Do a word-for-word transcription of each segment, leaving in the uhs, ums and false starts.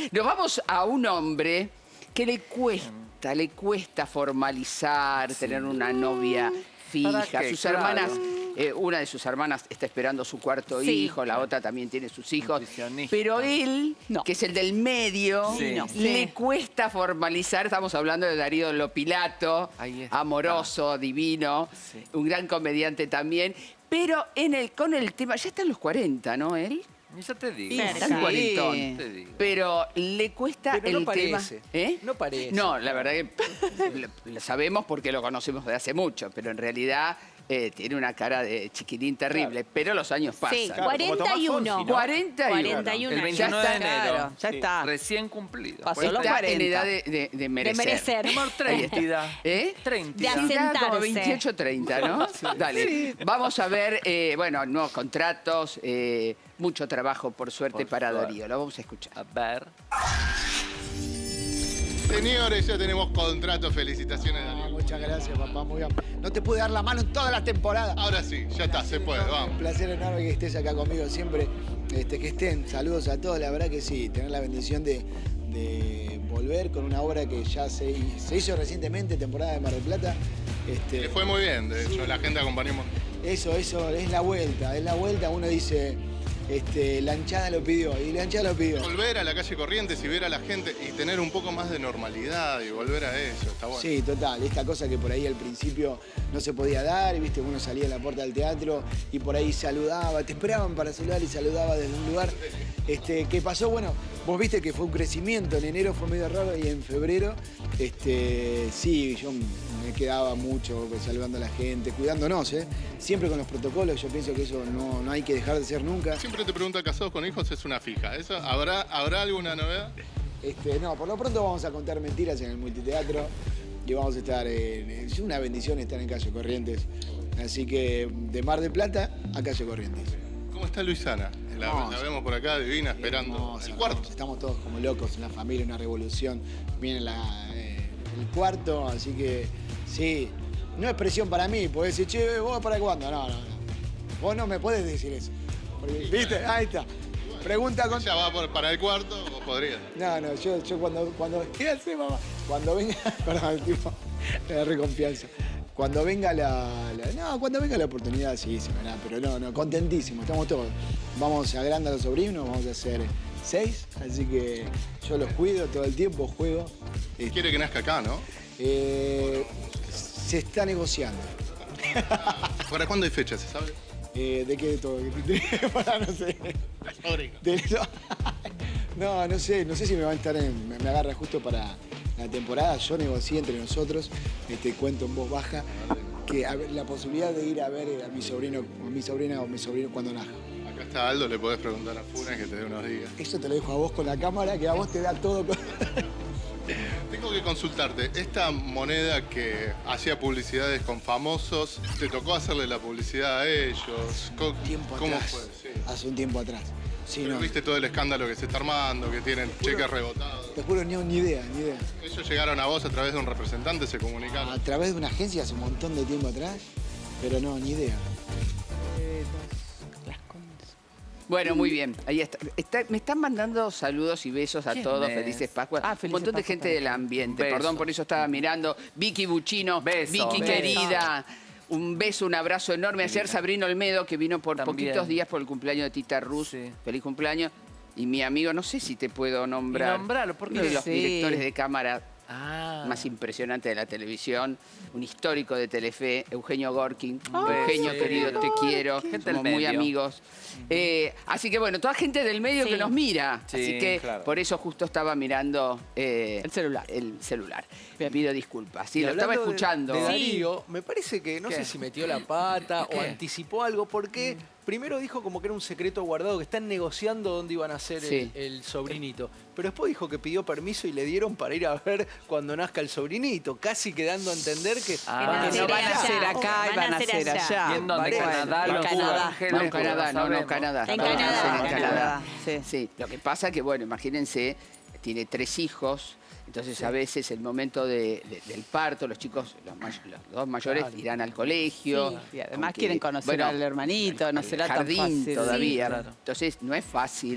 Nos vamos a un hombre que le cuesta, le cuesta formalizar, sí. tener una novia fija. Sus claro. hermanas, eh, una de sus hermanas está esperando su cuarto sí. hijo, la otra también tiene sus hijos. Pero él, no. que es el del medio, sí. no. le sí. cuesta formalizar. Estamos hablando de Darío Lopilato, amoroso, divino, sí. un gran comediante también. Pero en el, con el tema, ya está en los cuarenta, ¿no, él? Ya te digo. Sí, está en cuarentón. Te digo. Pero le cuesta Pero el no tema. ¿Eh? No parece. No, la verdad que lo, lo sabemos porque lo conocemos de hace mucho, pero en realidad eh, tiene una cara de chiquilín terrible. Claro. Pero los años pasan. Sí, claro, cuarenta y uno. Fonsi, ¿no? cuarenta y uno. cuarenta y uno. El veintiuno de enero. Claro, ya está. Sí. Recién cumplido. Pasó los cuarenta. En edad de, de, de merecer. De merecer. Tenemos treinta. ¿Eh? treinta. De asentarse. Como veintiocho, treinta, ¿no? Sí. Dale. Sí. Vamos a ver, eh, bueno, nuevos contratos, eh, mucho trabajo, por suerte, por para suerte. Darío. Lo vamos a escuchar. A ver. Señores, ya tenemos contrato. Felicitaciones, Darío. Ah, muchas gracias, papá. Muy bien. No te pude dar la mano en todas las temporadas. Ahora sí, ya está, se puede, vamos. Un placer enorme que estés acá conmigo siempre. Este, que estén. Saludos a todos. La verdad que sí, tener la bendición de, de volver con una obra que ya se, se hizo recientemente, temporada de Mar del Plata. Este, Le fue muy bien, de hecho, sí. la gente acompañamos. Eso, eso, es la vuelta. Es la vuelta, uno dice... Este, la hinchada lo pidió y la hinchada lo pidió. Volver a la calle Corrientes y ver a la gente y tener un poco más de normalidad y volver a eso, está bueno. Sí, total. Esta cosa que por ahí al principio no se podía dar, y viste, uno salía a la puerta del teatro y por ahí saludaba, te esperaban para saludar y saludaba desde un lugar. Este, ¿qué pasó? Bueno, vos viste que fue un crecimiento, en enero fue medio raro y en febrero, este, sí, yo me quedaba mucho saludando a la gente, cuidándonos, ¿eh? Siempre con los protocolos, yo pienso que eso no, no hay que dejar de ser nunca. Siempre te pregunta, ¿casados con hijos? Es una fija. ¿Eso, ¿habrá, ¿Habrá alguna novedad? Este, no, por lo pronto vamos a contar mentiras en el multiteatro y vamos a estar en... Es una bendición estar en Calle Corrientes. Así que de Mar del Plata a Calle Corrientes. ¿Cómo está Luisana? La, la vemos por acá, divina, esperando hermosa, el cuarto. Hermosa. Estamos todos como locos en la familia, una revolución. Viene la, eh, el cuarto, así que sí. No es presión para mí, podés decir, che, ¿vos para cuándo? No, no, no. Vos no me podés decir eso. Porque, ¿viste? Ahí está. Pregunta con... ¿Ya va por, para el cuarto o podría? No, no, yo, yo cuando... cuando ¿qué hace, mamá? Cuando venga... Perdón, el tipo... Me da reconfianza. Cuando venga la, la... No, cuando venga la oportunidad, sí, se verá. Pero no, no, contentísimo, estamos todos. Vamos a agrandar a los sobrinos, vamos a hacer seis. Así que yo los cuido todo el tiempo, juego. Quiere que nazca acá, ¿no? Eh, se está negociando. ¿Para cuándo hay fecha, se sabe? Eh, ¿De qué de todo? Para, no sé. De, no, no sé, no sé si me va a estar en, me, me agarra justo para la temporada. Yo negocié entre nosotros, este cuento en voz baja, que a ver, la posibilidad de ir a ver a mi sobrino, a mi sobrina o mi sobrino cuando nazca. Acá está Aldo, le podés preguntar a Funes que te dé unos días. Eso te lo dejo a vos con la cámara, que a vos te da todo. Con... Tengo que consultarte, esta moneda que hacía publicidades con famosos, ¿te tocó hacerle la publicidad a ellos? ¿Cómo, tiempo ¿cómo atrás, fue? Sí. Hace un tiempo atrás. Sí, Pero no. viste todo el escándalo que se está armando, que tienen juro, cheques rebotados. Te juro, ni, ni idea, ni idea. ¿Ellos llegaron a vos a través de un representante, se comunicaron? A través de una agencia hace un montón de tiempo atrás, pero no, ni idea. Bueno, muy bien. Ahí está. está. Me están mandando saludos y besos a todos. Es? Felices Pascuas. Ah, felices un montón de Pascua, gente del ambiente. Beso. Perdón, por eso estaba mirando. Vicky Buchino, beso, Vicky beso. Querida. Un beso, un abrazo enorme. Ayer Sabrina Olmedo, que vino por También. poquitos días por el cumpleaños de Tita Ruz. Sí. Feliz cumpleaños. Y mi amigo, no sé si te puedo nombrar. Y nombrarlo, porque uno de los sí. directores de cámara ah. más impresionante de la televisión, un histórico de Telefe, Eugenio Gorkin. Oh, Eugenio, sí. querido, te quiero, gente somos muy amigos. Uh-huh. eh, así que bueno, toda gente del medio sí. que nos mira. Sí, así que claro. por eso justo estaba mirando eh, el celular. El celular. Me pido disculpas. Sí, lo estaba escuchando. De, de Darío, me parece que no ¿Qué? sé si metió la pata ¿Qué? o anticipó algo, porque mm. primero dijo como que era un secreto guardado, que están negociando dónde iban a hacer sí. el, el sobrinito. Pero después dijo que pidió permiso y le dieron para ir a ver cuando nazca el sobrinito, casi quedando a entender que ah, van, a no van a ser acá y van a ser allá. ¿Y en dónde? Canadá, en Canadá. No, en Canadá, no, no, Canadá. En Canadá. En Canadá. Sí, sí. Lo que pasa que, bueno, imagínense, tiene tres hijos. Entonces, sí. a veces el momento de, de, del parto, los chicos, los, may los dos mayores claro. irán al colegio. Sí. Y además quieren conocer bueno, al hermanito, no será jardín tan fácil. todavía. Sí, claro. Entonces, no es fácil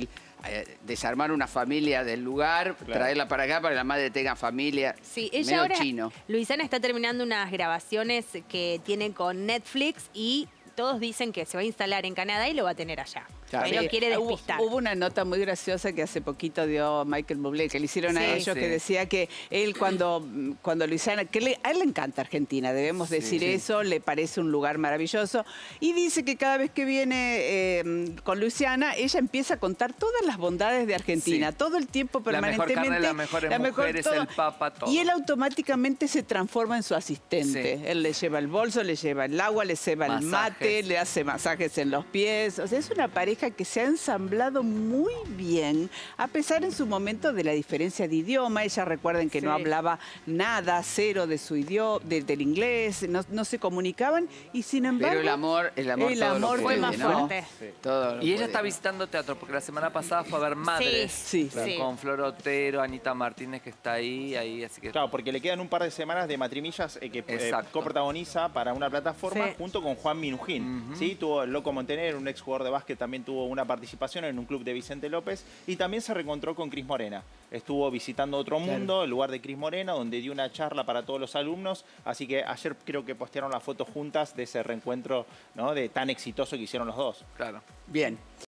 eh, desarmar una familia del lugar, Claro. traerla para acá para que la madre tenga familia. Sí, ella medio ahora, chino. Luisana está terminando unas grabaciones que tiene con Netflix y todos dicen que se va a instalar en Canadá y lo va a tener allá. Claro. Que no Sí, quiere Hubo- despistar. Hubo una nota muy graciosa que hace poquito dio Michael Bublé, que le hicieron a Sí. ellos, Sí. que decía que él cuando, cuando Luisana, que le- a él le encanta Argentina, debemos decir eso, le parece un lugar maravilloso, y dice que cada vez que viene eh, con Luciana, ella empieza a contar todas las bondades de Argentina, Sí. todo el tiempo, La mejor permanentemente. carne, las mejores mujeres, el Papa, todo. Y él automáticamente se transforma en su asistente. Sí. Él le lleva el bolso, le lleva el agua, le lleva el mate, Masajes. le hace masajes en los pies. O sea, es una pareja que se ha ensamblado muy bien, a pesar en su momento de la diferencia de idioma. Ella, recuerden que no Sí. hablaba nada, cero de su idioma, del inglés, no, no se comunicaban y sin embargo... Pero el amor, el amor, el todo lo amor puede, fue más ¿no? fuerte. Todo lo Y ella puede. está visitando teatro, porque la semana pasada fue a ver Madres. Sí, sí. Con Flor Otero, Anita Martínez, que está ahí, ahí, así que... Claro, porque le quedan un par de semanas de Matrimillas eh, que eh, Exacto. coprotagoniza para una plataforma Sí. junto con Juan Minujín. Ujú. ¿Sí? Tuvo el Loco Montener, un ex jugador de básquet, también tuvo una participación en un club de Vicente López y también se reencontró con Cris Morena. Estuvo visitando Otro Mundo, el lugar de Cris Morena, donde dio una charla para todos los alumnos. Así que ayer creo que postearon las fotos juntas de ese reencuentro, ¿no?, de tan exitoso que hicieron los dos. Claro. Bien.